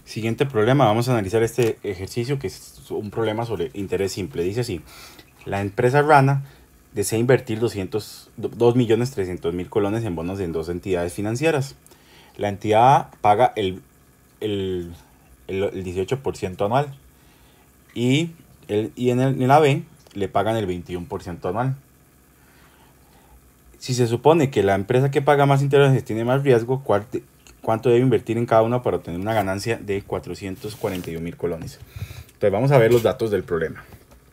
Siguiente problema, vamos a analizar este ejercicio que es un problema sobre interés simple. Dice así, la empresa Rana desea invertir 2.300.000 colones en bonos en dos entidades financieras. La entidad A paga el 18% anual y en la B le pagan el 21% anual. Si se supone que la empresa que paga más intereses tiene más riesgo, ¿cuánto debe invertir en cada uno para obtener una ganancia de 441.000 colones? Entonces vamos a ver los datos del problema.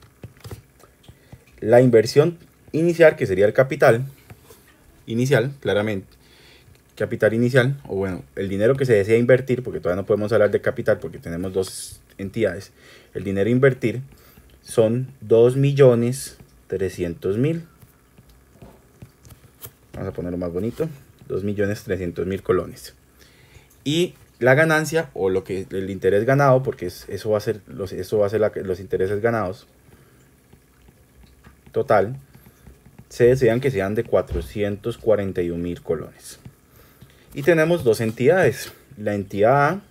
La inversión inicial, que sería el capital inicial, claramente, capital inicial, o bueno, el dinero que se desea invertir, porque todavía no podemos hablar de capital porque tenemos dos entidades, el dinero a invertir son 2.300.000. Vamos a ponerlo más bonito, 2.300.000 colones. Y la ganancia, o lo que el interés ganado, porque eso va a ser los intereses ganados total, se desean que sean de 441.000 colones. Y tenemos dos entidades, la entidad A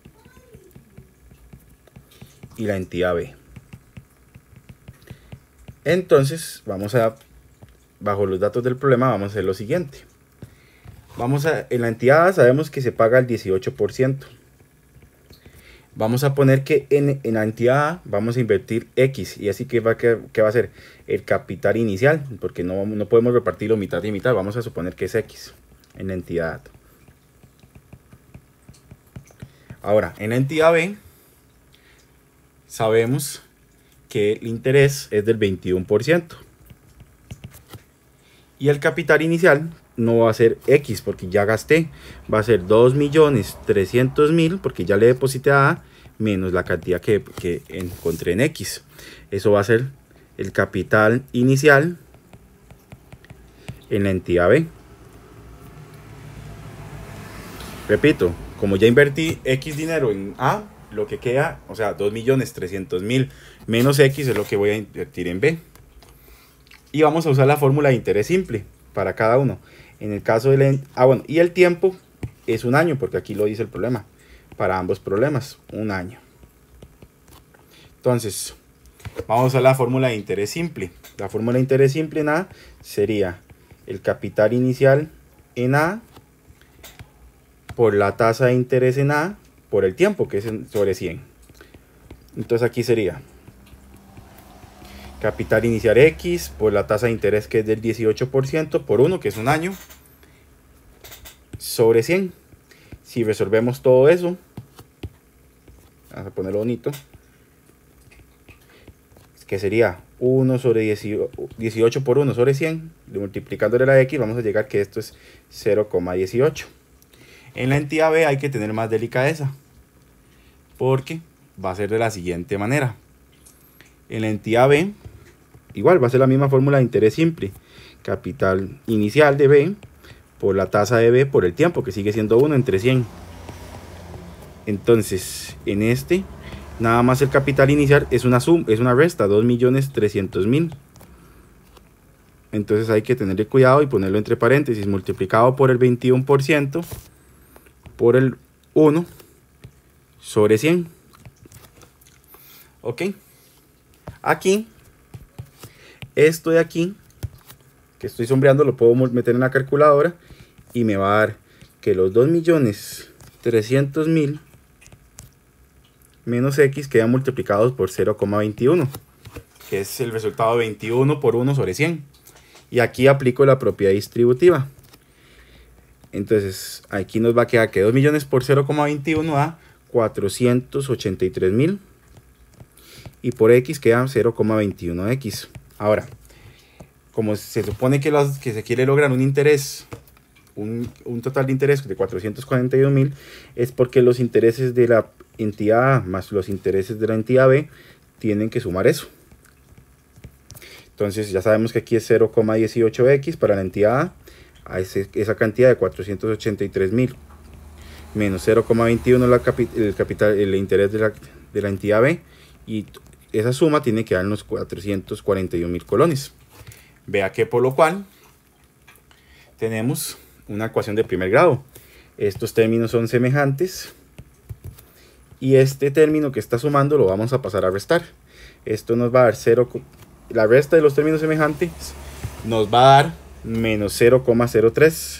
y la entidad B. Entonces, bajo los datos del problema, vamos a hacer lo siguiente. En la entidad A sabemos que se paga el 18%. Vamos a poner que en la entidad A vamos a invertir X. Y así que va a ser el capital inicial, porque no podemos repartirlo mitad y mitad. Vamos a suponer que es X en la entidad A. Ahora, en la entidad B, sabemos que el interés es del 21%. Y el capital inicial no va a ser X porque ya gasté. Va a ser 2.300.000 porque ya le deposité a A menos la cantidad que encontré en X. Eso va a ser el capital inicial en la entidad B. Repito, como ya invertí X dinero en A, lo que queda, o sea, 2.300.000 menos X es lo que voy a invertir en B. Y vamos a usar la fórmula de interés simple para cada uno. En el caso del... bueno, y el tiempo es un año, porque aquí lo dice el problema. Para ambos problemas, un año. Entonces, vamos a usar la fórmula de interés simple. La fórmula de interés simple en A sería el capital inicial en A por la tasa de interés en A por el tiempo, que es sobre 100. Entonces aquí sería capital inicial X por la tasa de interés, que es del 18%, por 1, que es un año, sobre 100. Si resolvemos todo eso, vamos a ponerlo bonito, que sería 1 sobre 18 por 1 sobre 100, multiplicándole la X, vamos a llegar que esto es 0,18. En la entidad B hay que tener más delicadeza, porque va a ser de la siguiente manera. En la entidad B, igual va a ser la misma fórmula de interés simple. Capital inicial de B por la tasa de B por el tiempo, que sigue siendo 1 entre 100. Entonces, en este, nada más el capital inicial es una resta, 2.300.000. Entonces hay que tenerle cuidado y ponerlo entre paréntesis, multiplicado por el 21% por el 1 sobre 100. Ok. Aquí, esto de aquí, que estoy sombreando, lo puedo meter en la calculadora y me va a dar que los 2.300.000 menos X quedan multiplicados por 0,21, que es el resultado de 21 por 1 sobre 100. Y aquí aplico la propiedad distributiva. Entonces, aquí nos va a quedar que 2 millones por 0,21 da 483.000. Y por X queda 0,21X. Ahora, como se supone que se quiere lograr un interés, un total de interés de 441.000, es porque los intereses de la entidad A más los intereses de la entidad B tienen que sumar eso. Entonces ya sabemos que aquí es 0,18X para la entidad A esa cantidad de 483.000 menos 0,21 el interés de la entidad B, y esa suma tiene que darnos 441.000 colones. Vea que por lo cual tenemos una ecuación de primer grado. Estos términos son semejantes Y este término que está sumando lo vamos a pasar a restar. Esto nos va a dar 0, la resta de los términos semejantes nos va a dar menos 0,03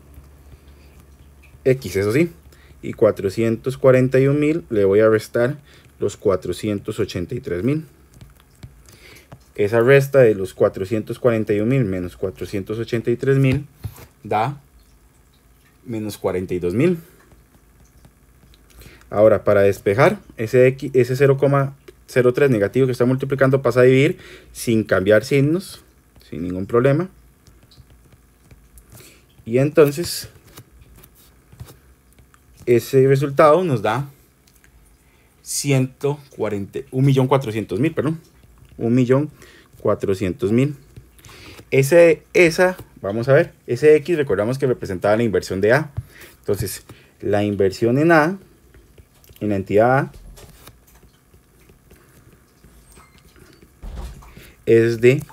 x, eso sí. Y 441.000 le voy a restar los 483.000. Esa resta de los 441.000 menos 483.000 da menos 42.000. Ahora, para despejar ese 0,03 negativo que está multiplicando, pasa a dividir sin cambiar signos, sin ningún problema. Y entonces ese resultado nos da 1.400.000, perdón. 1.400.000. Vamos a ver, ese X recordamos que representaba la inversión de A. Entonces, la inversión en A, en la entidad A, es de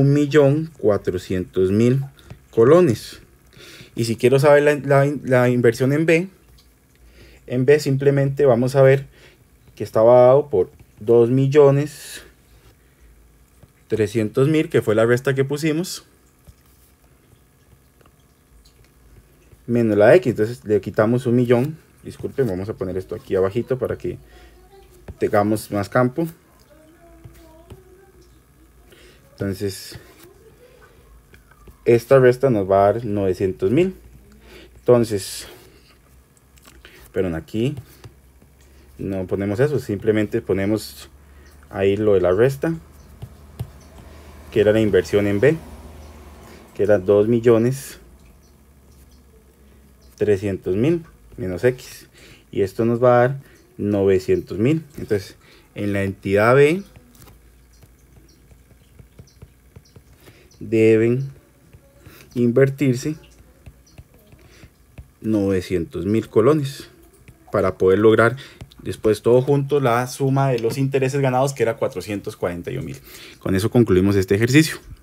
1.400.000 colones. Y si quiero saber la inversión en B simplemente vamos a ver que estaba dado por 2.300.000, que fue la resta que pusimos, menos la X. Entonces le quitamos 1.000.000. Disculpen, vamos a poner esto aquí abajito para que tengamos más campo. Entonces esta resta nos va a dar 900.000. Entonces, pero aquí no ponemos eso, simplemente ponemos ahí lo de la resta, que era la inversión en B, que era 2.300.000 menos X, y esto nos va a dar 900.000. Entonces, en la entidad B deben invertirse 900.000 colones para poder lograr después todo junto la suma de los intereses ganados, que era 441.000. Con eso concluimos este ejercicio.